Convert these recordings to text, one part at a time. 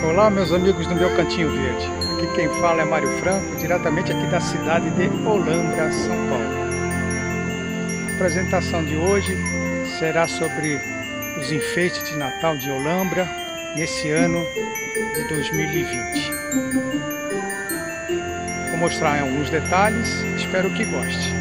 Olá, meus amigos do meu Cantinho Verde. Aqui quem fala é Mário Franco, diretamente aqui da cidade de Olambra, São Paulo. A apresentação de hoje será sobre os enfeites de Natal de Olambra nesse ano de 2020. Vou mostrar em alguns detalhes, espero que goste.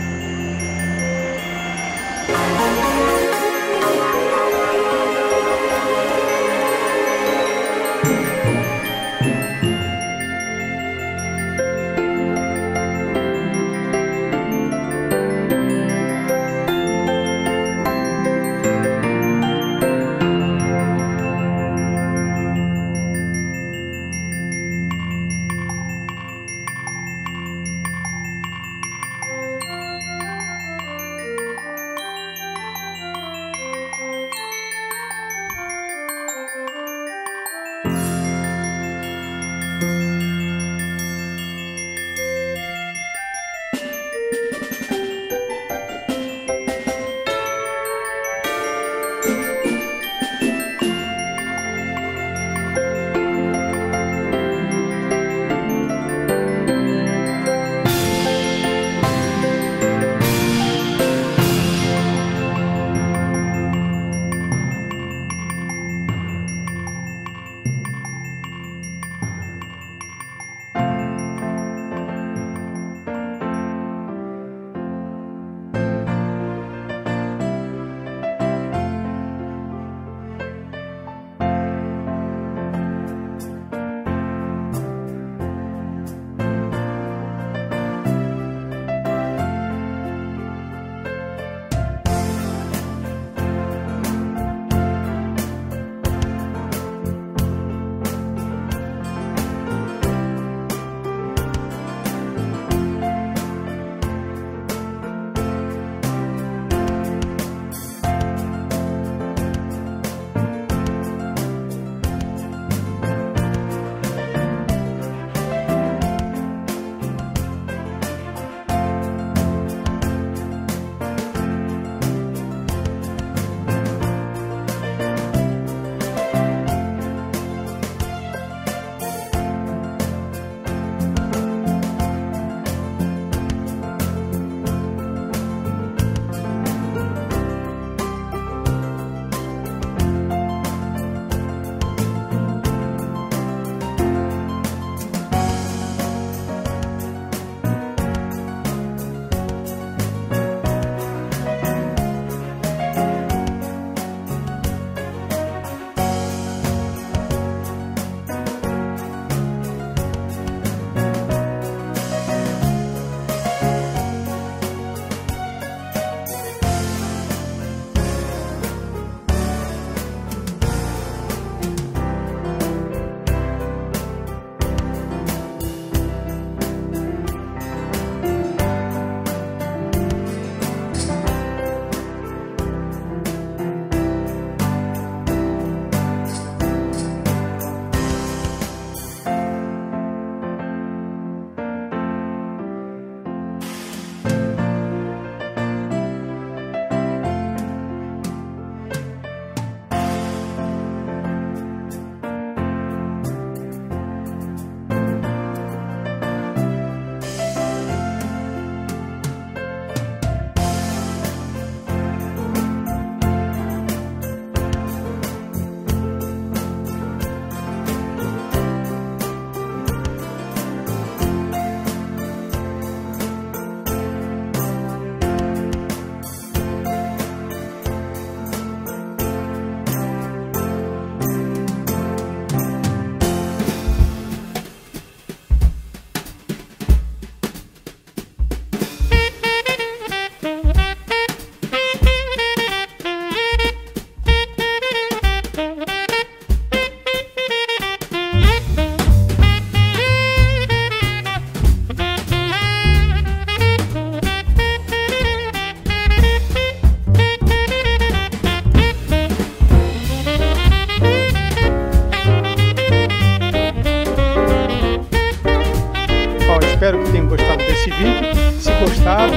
Espero que tenham gostado desse vídeo. Se gostaram,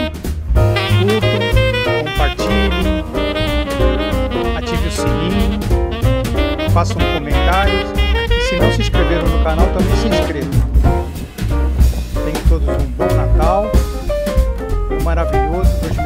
curtam, compartilhem, ative o sininho, façam comentários e se não se inscreveram no canal, também se inscrevam. Tenham todos um bom Natal, um maravilhoso 2020.